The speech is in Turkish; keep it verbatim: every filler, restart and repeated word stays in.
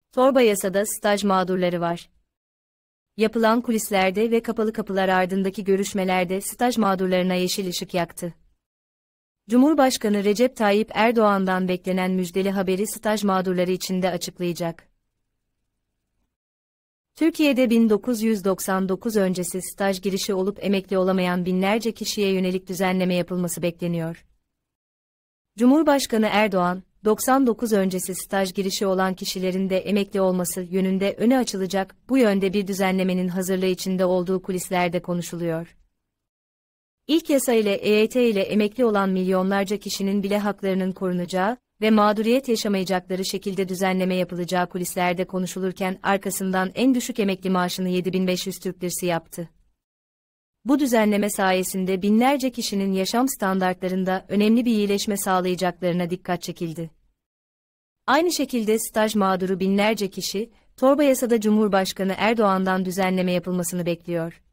Torba yasada staj mağdurları var. Yapılan kulislerde ve kapalı kapılar ardındaki görüşmelerde staj mağdurlarına yeşil ışık yaktı. Cumhurbaşkanı Recep Tayyip Erdoğan'dan beklenen müjdeli haberi staj mağdurları için de açıklayacak. Türkiye'de bin dokuz yüz doksan dokuz öncesi staj girişi olup emekli olamayan binlerce kişiye yönelik düzenleme yapılması bekleniyor. Cumhurbaşkanı Erdoğan, doksan dokuz öncesi staj girişi olan kişilerin de emekli olması yönünde önü açılacak, bu yönde bir düzenlemenin hazırlığı içinde olduğu kulislerde konuşuluyor. İlk yasa ile E Y T ile emekli olan milyonlarca kişinin bile haklarının korunacağı ve mağduriyet yaşamayacakları şekilde düzenleme yapılacağı kulislerde konuşulurken arkasından en düşük emekli maaşını yedi bin beş yüz Türk Lirası yaptı. Bu düzenleme sayesinde binlerce kişinin yaşam standartlarında önemli bir iyileşme sağlayacaklarına dikkat çekildi. Aynı şekilde staj mağduru binlerce kişi, torba yasada Cumhurbaşkanı Erdoğan'dan düzenleme yapılmasını bekliyor.